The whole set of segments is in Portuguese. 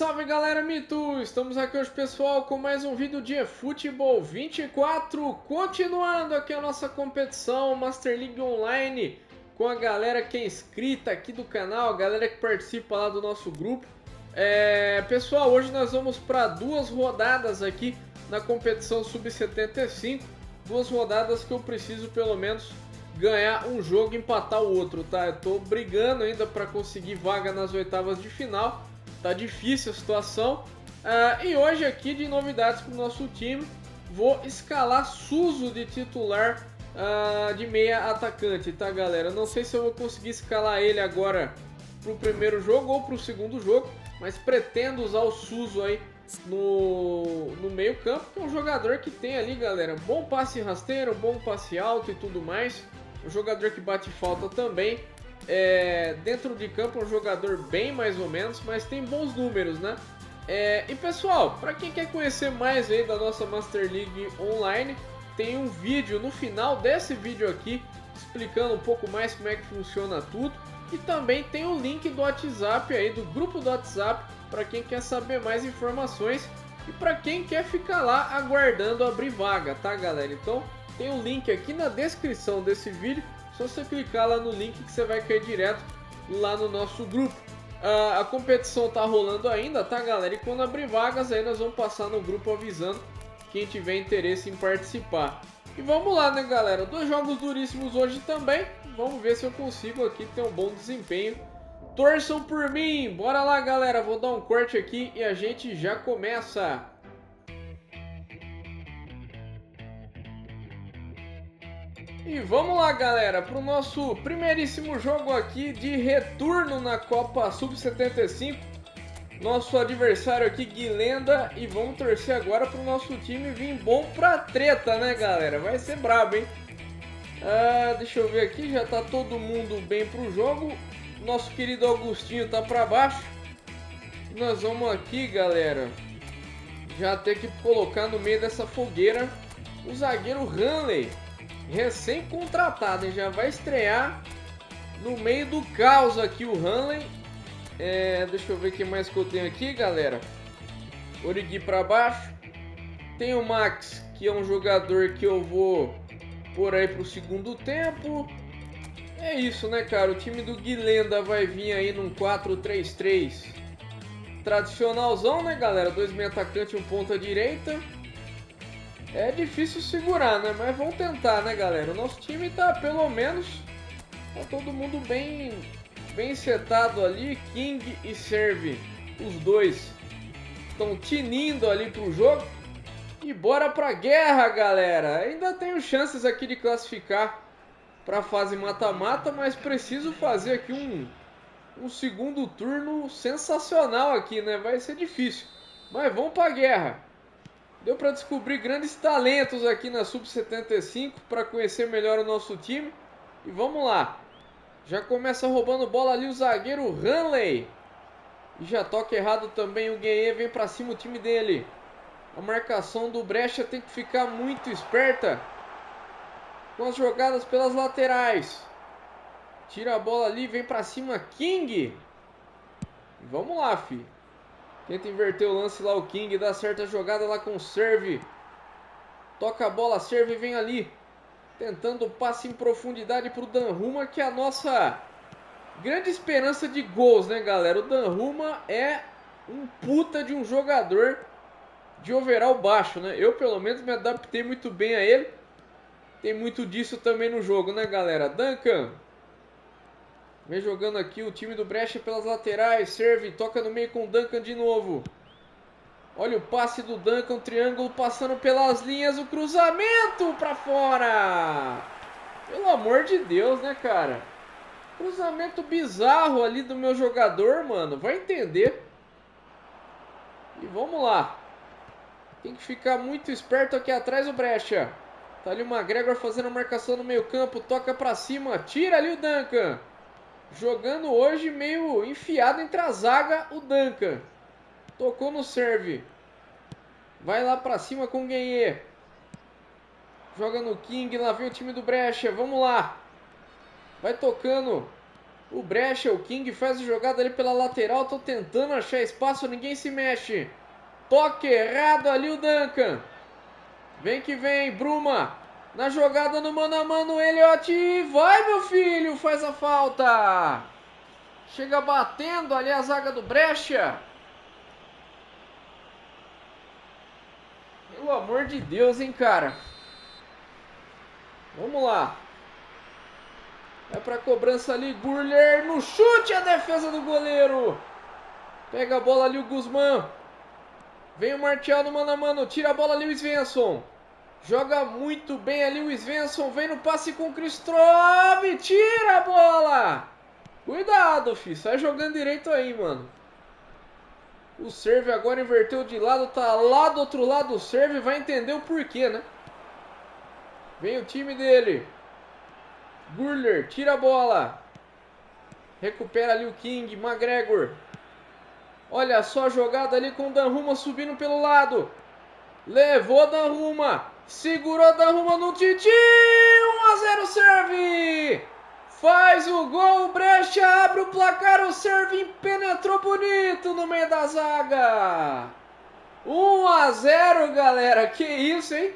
salve galera Mito! Estamos aqui hoje pessoal com mais um vídeo de eFootball 24, continuando aqui a nossa competição Master League Online com a galera que é inscrita aqui do canal, a galera que participa lá do nosso grupo. Pessoal, hoje nós vamos para duas rodadas aqui na competição Sub-75, duas rodadas que eu preciso pelo menos ganhar um jogo e empatar o outro, tá? Eu tô brigando ainda para conseguir vaga nas oitavas de final, tá difícil a situação. E hoje aqui de novidades para o nosso time, vou escalar Suso de titular de meia atacante, tá galera? Não sei se eu vou conseguir escalar ele agora pro primeiro jogo ou pro segundo jogo, mas pretendo usar o Suso aí no meio campo, que é um jogador que tem ali, galera, bom passe rasteiro, bom passe alto e tudo mais. Um jogador que bate falta também. Dentro de campo é um jogador bem mais ou menos, mas tem bons números, né? E pessoal, para quem quer conhecer mais aí da nossa Master League Online, tem um vídeo no final desse vídeo aqui explicando um pouco mais como é que funciona tudo. E também tem o link do WhatsApp aí, do grupo do WhatsApp, para quem quer saber mais informações e para quem quer ficar lá aguardando abrir vaga, tá galera? Então tem um link aqui na descrição desse vídeo, só você clicar lá no link que você vai cair direto lá no nosso grupo. A competição tá rolando ainda, tá galera? E quando abrir vagas aí nós vamos passar no grupo avisando quem tiver interesse em participar. E vamos lá, né galera? Dois jogos duríssimos hoje também, vamos ver se eu consigo aqui ter um bom desempenho. Torçam por mim, bora lá galera, vou dar um corte aqui e a gente já começa. E vamos lá galera, para o nosso primeiríssimo jogo aqui de retorno na Copa Sub-75. Nosso adversário aqui, Guilenda, e vamos torcer agora para o nosso time vir bom pra treta, né galera? Vai ser brabo, hein? Deixa eu ver aqui, já tá todo mundo bem pro jogo. Nosso querido Augustinho tá para baixo. Nós vamos aqui galera, já ter que colocar no meio dessa fogueira o zagueiro Hanley. Recém-contratado, hein? Já vai estrear no meio do caos aqui o Hanley. Deixa eu ver o que mais que eu tenho aqui, galera. Origi para baixo. Tem o Max, que é um jogador que eu vou pôr aí pro segundo tempo. É isso, né, cara? O time do Guilenda vai vir aí num 4-3-3 tradicionalzão, né, galera? Dois meio atacante e um ponta direita. É difícil segurar, né? Mas vamos tentar, né, galera? O nosso time tá, pelo menos, tá todo mundo bem setado ali. King e Serve, os dois estão tinindo ali pro jogo. E bora pra guerra, galera! Ainda tenho chances aqui de classificar pra fase mata-mata, mas preciso fazer aqui um segundo turno sensacional aqui, né? Vai ser difícil, mas vamos pra guerra! Deu para descobrir grandes talentos aqui na Sub-75 para conhecer melhor o nosso time. E vamos lá. Já começa roubando bola ali o zagueiro Hanley. E já toca errado também o Gueye, vem para cima o time dele. A marcação do Brecha tem que ficar muito esperta com as jogadas pelas laterais. Tira a bola ali, vem para cima King. E vamos lá, filho. Tenta inverter o lance lá o King, dá certa jogada lá com o Serve. Toca a bola, Serve vem ali. Tentando o passe em profundidade para o Donnarumma, que é a nossa grande esperança de gols, né galera? O Donnarumma é um puta de um jogador de overall baixo, né? Eu pelo menos me adaptei muito bem a ele. Tem muito disso também no jogo, né galera? Duncan. Vem jogando aqui o time do Brecha pelas laterais. Serve, toca no meio com o Duncan de novo. Olha o passe do Duncan, o triângulo passando pelas linhas. O cruzamento para fora. Pelo amor de Deus, né, cara? Cruzamento bizarro ali do meu jogador, mano. Vai entender. E vamos lá. Tem que ficar muito esperto aqui atrás o Brecha. Tá ali o McGregor fazendo a marcação no meio campo. Toca para cima. Tira ali o Duncan. Jogando hoje meio enfiado entre a zaga o Duncan. Tocou no Serve. Vai lá pra cima com o Gueye. Joga no King. Lá vem o time do Brecha. Vamos lá. Vai tocando. O Brecha, o King faz a jogada ali pela lateral. Tô tentando achar espaço, ninguém se mexe. Toque errado ali o Duncan. Vem que vem, Bruma. Na jogada no mano a mano, Elliot. Vai, meu filho, faz a falta. Chega batendo ali a zaga do Brecha. Pelo amor de Deus, hein, cara. Vamos lá. Vai pra cobrança ali, Gurler no chute, a defesa do goleiro. Pega a bola ali o Guzmán. Vem o Martial no mano a mano, tira a bola ali o Svensson. Joga muito bem ali o Svensson, vem no passe com o Kristrov, tira a bola. Cuidado, filho, sai jogando direito aí, mano. O serve agora inverteu de lado, tá lá do outro lado o serve, vai entender o porquê, né? Vem o time dele. Gurler, tira a bola. Recupera ali o King, McGregor. Olha só a jogada ali com o Donnarumma subindo pelo lado. Levou Donnarumma. Segurou Donnarumma no Titi. 1-0 serve. Faz o gol, o Brecha abre o placar. O serve penetrou bonito no meio da zaga. 1-0, galera. Que isso, hein?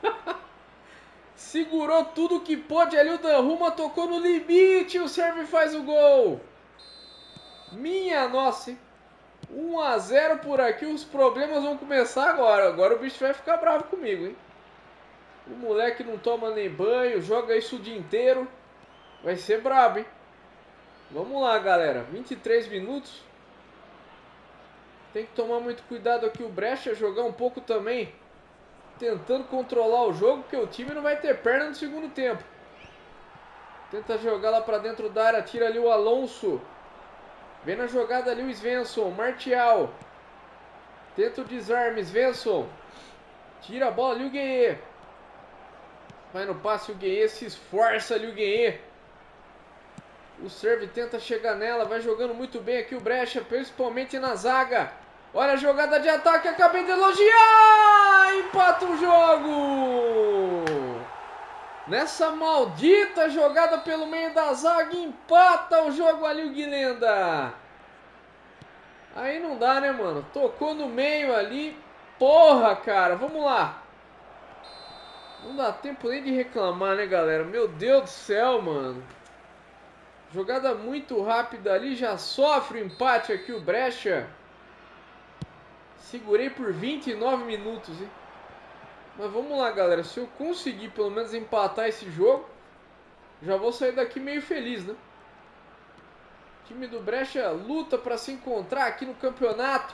Segurou tudo que pôde ali o Donnarumma, tocou no limite, o serve faz o gol. Minha nossa, hein? 1-0 por aqui, os problemas vão começar agora. Agora o bicho vai ficar bravo comigo, hein? O moleque não toma nem banho, joga isso o dia inteiro. Vai ser brabo, hein? Vamos lá, galera. 23 minutos. Tem que tomar muito cuidado aqui o Brecha, jogar um pouco também tentando controlar o jogo, porque o time não vai ter perna no segundo tempo. Tenta jogar lá pra dentro da área, tira ali o Alonso. Vem na jogada ali o Svensson, Martial. Tenta o desarme, Svensson. Tira a bola ali o Gueye. Vai no passe o Gueye, se esforça ali o Gueye. O serve tenta chegar nela, vai jogando muito bem aqui o Brecha, principalmente na zaga. Olha a jogada de ataque, acabei de elogiar! Empata o jogo! Nessa maldita jogada pelo meio da zaga, empata o jogo ali o Guilenda. Aí não dá, né, mano? Tocou no meio ali. Porra, cara, vamos lá. Não dá tempo nem de reclamar, né, galera? Meu Deus do céu, mano. Jogada muito rápida ali, já sofre o empate aqui o Brecha. Segurei por 29 minutos, hein? Mas vamos lá, galera. Se eu conseguir pelo menos empatar esse jogo, já vou sair daqui meio feliz, né? O time do Brecha luta para se encontrar aqui no campeonato.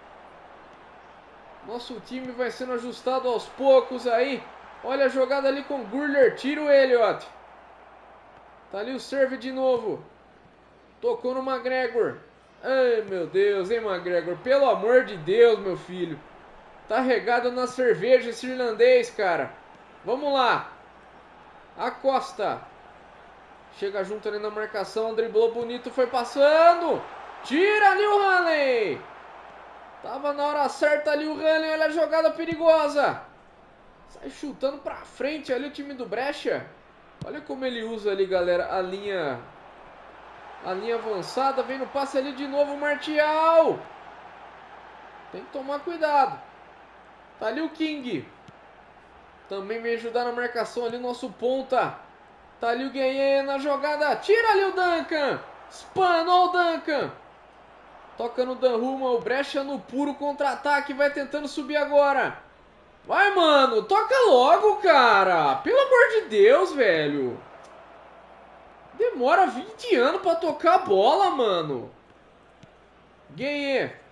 Nosso time vai sendo ajustado aos poucos aí. Olha a jogada ali com o Gurler. Tira o Elliot. Tá ali o serve de novo. Tocou no McGregor. Ai, meu Deus, hein, McGregor? Pelo amor de Deus, meu filho. Tá regado na cerveja esse irlandês, cara. Vamos lá. Acosta. Chega junto ali na marcação. Driblou bonito, foi passando. Tira ali o Hanley. Tava na hora certa ali o Hanley. Olha a jogada perigosa. Sai chutando pra frente ali o time do Brecha. Olha como ele usa ali, galera, a linha avançada. Vem no passe ali de novo o Martial. Tem que tomar cuidado. Tá ali o King. Também vem ajudar na marcação ali o nosso ponta. Tá ali o Gueye na jogada. Tira ali o Duncan. Espanou o Duncan. Toca no Donnarumma. O Brecha no puro contra-ataque. Vai tentando subir agora. Vai, mano. Toca logo, cara. Pelo amor de Deus, velho. Demora 20 anos pra tocar a bola, mano. Gueye.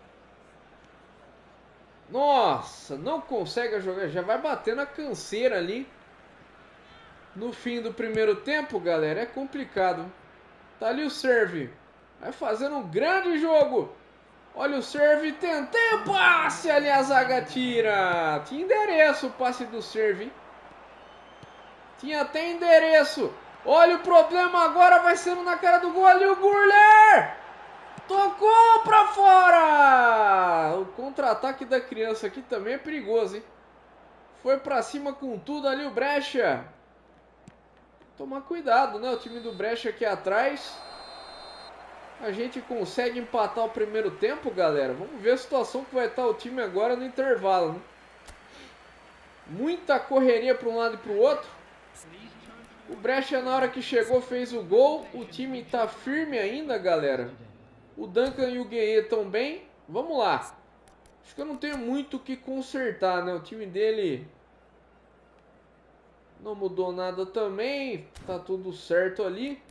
Nossa, não consegue jogar. Já vai batendo a canseira ali. No fim do primeiro tempo, galera, é complicado. Tá ali o serve. Vai fazendo um grande jogo. Olha o serve. Tentei o passe. Ali a zaga tira. Tinha endereço o passe do serve, hein? Tinha até endereço. Olha o problema agora. Vai sendo na cara do gol ali o Gurler. Tocou pra fora! O contra-ataque da criança aqui também é perigoso, hein? Foi pra cima com tudo ali o Brecha. Tomar cuidado, né? O time do Brecha aqui atrás. a gente consegue empatar o primeiro tempo, galera. Vamos ver a situação que vai estar o time agora no intervalo, né? Muita correria para um lado e para o outro. O Brecha, na hora que chegou, fez o gol. O time está firme ainda, galera. O Duncan e o Gueye estão bem. Vamos lá. Acho que eu não tenho muito o que consertar, né? O time dele não mudou nada também. Tá tudo certo ali.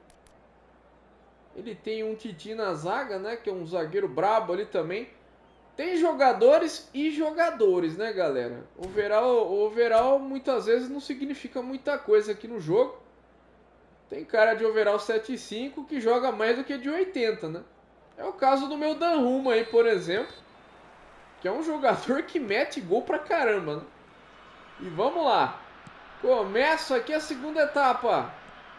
Ele tem um Titi na zaga, né? Que é um zagueiro brabo ali também. Tem jogadores e jogadores, né, galera? O overall muitas vezes não significa muita coisa aqui no jogo. Tem cara de overall 7.5 que joga mais do que de 80, né? É o caso do meu Danruma aí, por exemplo. Que é um jogador que mete gol pra caramba, né? E vamos lá. Começa aqui a segunda etapa.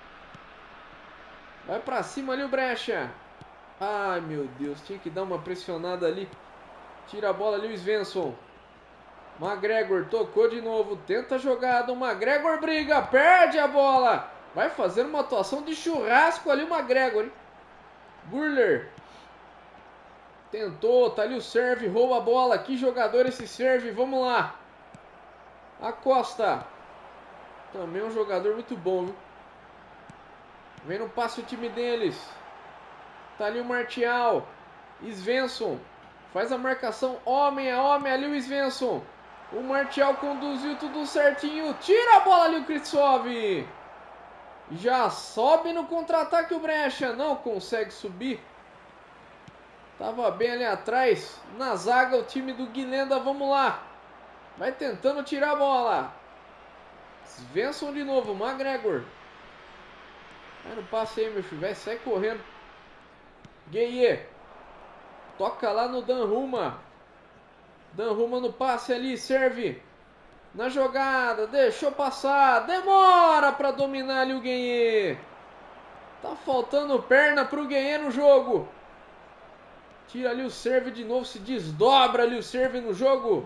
Vai pra cima ali o Brecha. Ai, meu Deus. Tinha que dar uma pressionada ali. Tira a bola ali o Svensson. McGregor tocou de novo. Tenta a jogada. O McGregor briga. Perde a bola. Vai fazer uma atuação de churrasco ali o McGregor, hein? Burler. Tentou. Tá ali o serve. Rouba a bola. Que jogador esse serve. Vamos lá. Acosta. Também um jogador muito bom, viu? Vem no passe o time deles. Tá ali o Martial. Svensson. Faz a marcação homem a homem ali o Svensson. O Martial conduziu tudo certinho. Tira a bola ali o Kritsov. Já sobe no contra-ataque o Brecha. Não consegue subir. Tava bem ali atrás. Na zaga o time do Guilenda. Vamos lá. Vai tentando tirar a bola. Svensson de novo. McGregor. Vai no passe aí, meu filho. Vai, sai correndo. Gueye. Toca lá no Danruma. Danruma no passe ali. Serve. Na jogada. Deixou passar. Demora para dominar ali o Gueye. Tá faltando perna pro Gueye no jogo. Tira ali o serve de novo. Se desdobra ali o serve no jogo.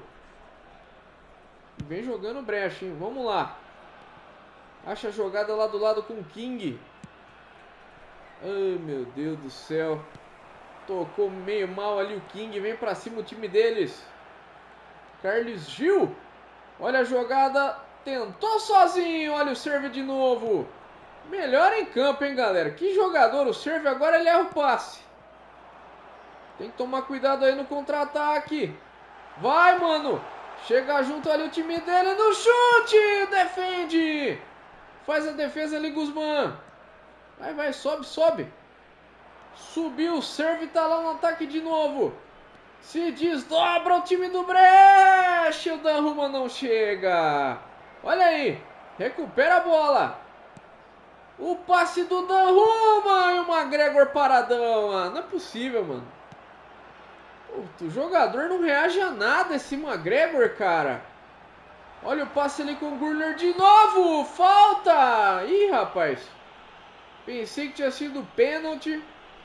Vem jogando Brecha, hein? Vamos lá. Acha a jogada lá do lado com o King. Ai, meu Deus do céu. Tocou meio mal ali o King. Vem pra cima o time deles. Carlos Gil. Olha a jogada. Tentou sozinho. Olha o serve de novo. Melhor em campo, hein, galera. Que jogador. O serve agora ele erra o passe. Tem que tomar cuidado aí no contra-ataque. Vai, mano. Chega junto ali o time dele no chute. Defende. Faz a defesa ali, Guzmán. Vai, vai. Sobe, sobe. Subiu o serve, tá lá no ataque de novo. Se desdobra o time do Brecha. O Danruma não chega. Olha aí. Recupera a bola. O passe do Danruma. E o McGregor paradão. Ah, não é possível, mano. O jogador não reage a nada, esse McGregor, cara. Olha o passe ali com o Gurler de novo. Falta. Ih, rapaz. Pensei que tinha sido pênalti.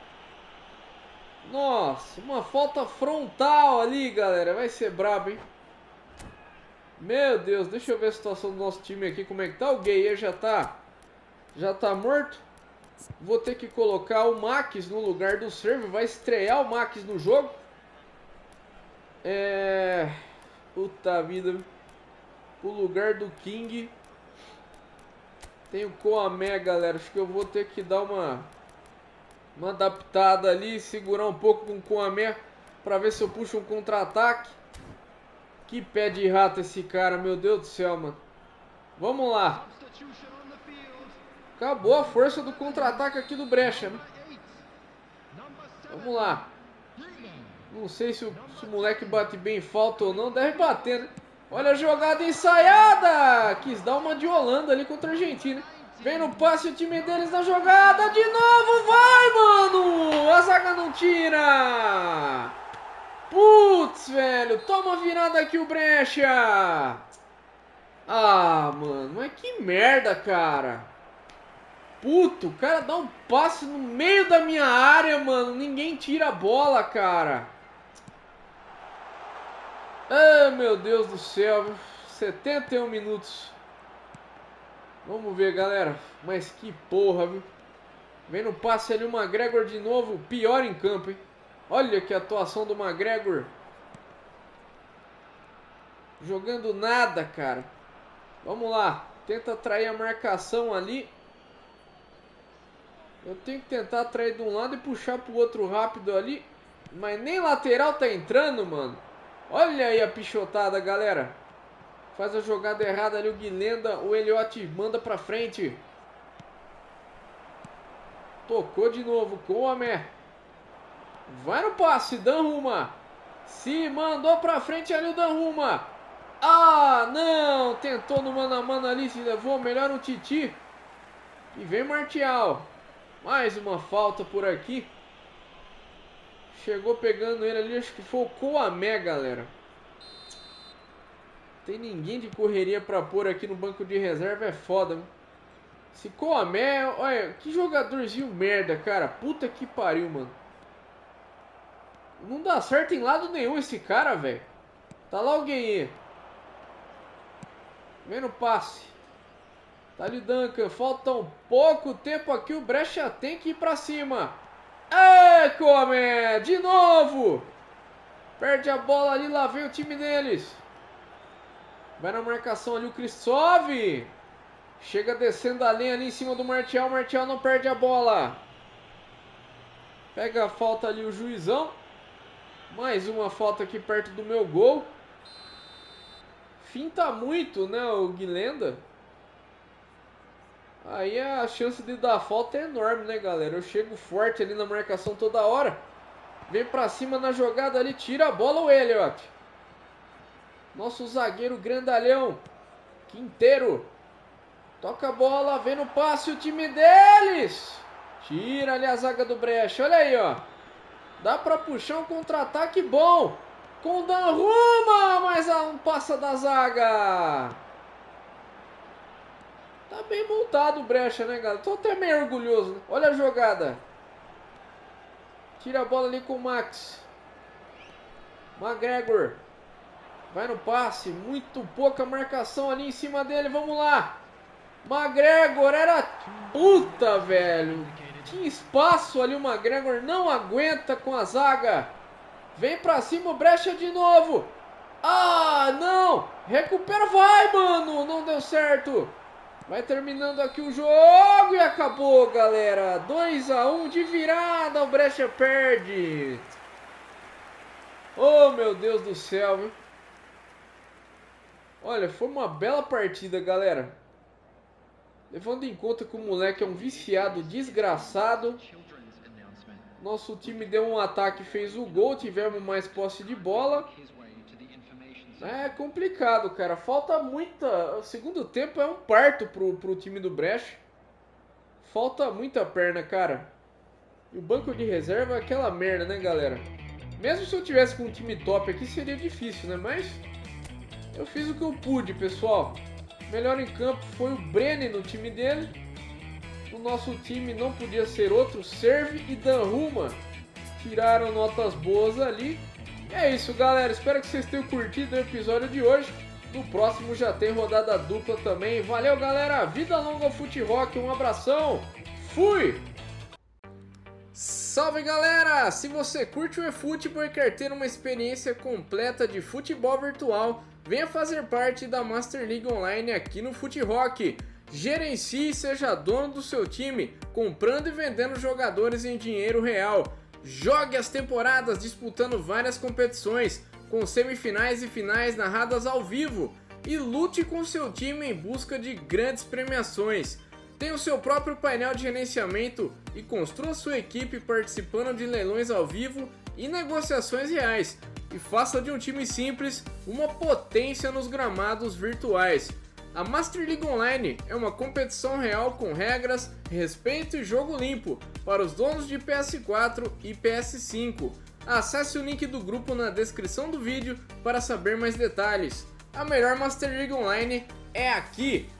Nossa, uma falta frontal ali, galera. Vai ser brabo, hein? Meu Deus, deixa eu ver a situação do nosso time aqui. Como é que tá? O Gueye já tá morto. Vou ter que colocar o Max no lugar do serve. Vai estrear o Max no jogo. Puta vida. O lugar do King. Tem o Coamé, galera. Acho que eu vou ter que dar uma adaptada ali, segurar um pouco com o Coamé para ver se eu puxo um contra-ataque. Que pé de rato esse cara, meu Deus do céu, mano. Vamos lá. Acabou a força do contra-ataque aqui do Brecha, né? Vamos lá. Não sei se o moleque bate bem falta ou não. Deve bater, né? Olha a jogada ensaiada. Quis dar uma de Holanda ali contra a Argentina. Vem no passe o time deles na jogada. De novo, vai, mano. A zaga não tira. Putz, velho. Toma virada aqui o Brecha. Ah, mano. Mas que merda, cara. Puto, o cara dá um passe no meio da minha área, mano. Ninguém tira a bola, cara. Ah, meu Deus do céu. 71 minutos. Vamos ver, galera. Mas que porra, viu? Vem no passe ali o McGregor de novo, pior em campo, hein? Olha que atuação do McGregor. Jogando nada, cara. Vamos lá, tenta atrair a marcação ali. Eu tenho que tentar atrair de um lado e puxar pro outro rápido ali. Mas nem lateral tá entrando, mano. Olha aí a pichotada, galera. Faz a jogada errada ali o Guilenda. O Elliot manda pra frente. Tocou de novo com o Amé. Vai no passe, Donnarumma. Se mandou pra frente ali o Donnarumma. Ah, não. Tentou no mano a mano ali. Se levou melhor o Titi. E vem Martial. Mais uma falta por aqui. Chegou pegando ele ali. Acho que foi o Kouamé, galera. Tem ninguém de correria pra pôr aqui no banco de reserva. É foda, mano. Esse Kouamé, olha, que jogadorzinho merda, cara. Puta que pariu, mano. Não dá certo em lado nenhum esse cara, velho. Tá lá alguém aí. Vem no passe. Tá ali Duncan. Falta um pouco tempo aqui. O Brecha tem que ir pra cima. É, Kouamé. De novo. Perde a bola ali. Lá vem o time deles. Vai na marcação ali o Kristov. Chega descendo a linha ali em cima do Martial. Martial não perde a bola. Pega a falta ali o juizão. Mais uma falta aqui perto do meu gol. Finta muito, né, o Guilenda. Aí a chance de dar falta é enorme, né, galera? Eu chego forte ali na marcação toda hora. Vem pra cima na jogada ali. Tira a bola o Elliot. Nosso zagueiro grandalhão. Quinteiro. Toca a bola, vem no passe o time deles. Tira ali a zaga do Brecha. Olha aí, ó. Dá pra puxar um contra-ataque bom. Com o Donnarumma, mas não passa da zaga. Tá bem montado o Brecha, né, galera? Tô até meio orgulhoso, né? Olha a jogada. Tira a bola ali com o Max. McGregor. Vai no passe. Muito pouca marcação ali em cima dele. Vamos lá. McGregor era... Puta, velho. Tinha espaço ali o McGregor. Não aguenta com a zaga. Vem pra cima o Brecha de novo. Ah, não. Recupera. Vai, mano. Não deu certo. Vai terminando aqui o jogo e acabou, galera. 2-1 de virada. O Brecha perde. Oh, meu Deus do céu, viu? Olha, foi uma bela partida, galera. Levando em conta que o moleque é um viciado desgraçado. Nosso time deu um ataque, fez o gol, tivemos mais posse de bola. É complicado, cara. Falta muita... O segundo tempo é um parto pro time do Brecha. Falta muita perna, cara. E o banco de reserva é aquela merda, né, galera? Mesmo se eu tivesse com um time top aqui, seria difícil, né? Mas eu fiz o que eu pude, pessoal. Melhor em campo foi o Brenner no time dele. O nosso time não podia ser outro. Serve e Donnarumma tiraram notas boas ali. E é isso, galera. Espero que vocês tenham curtido o episódio de hoje. No próximo já tem rodada dupla também. Valeu, galera. Vida longa ao Fute Rock. Um abração. Fui! Salve, galera! Se você curte o eFootball e quer ter uma experiência completa de futebol virtual, venha fazer parte da Master League Online aqui no Fute Rock. Gerencie e seja dono do seu time, comprando e vendendo jogadores em dinheiro real. Jogue as temporadas disputando várias competições, com semifinais e finais narradas ao vivo. E lute com seu time em busca de grandes premiações. Tenha o seu próprio painel de gerenciamento e construa sua equipe participando de leilões ao vivo e negociações reais. E faça de um time simples uma potência nos gramados virtuais. A Master League Online é uma competição real com regras, respeito e jogo limpo para os donos de PS4 e PS5. Acesse o link do grupo na descrição do vídeo para saber mais detalhes. A melhor Master League Online é aqui!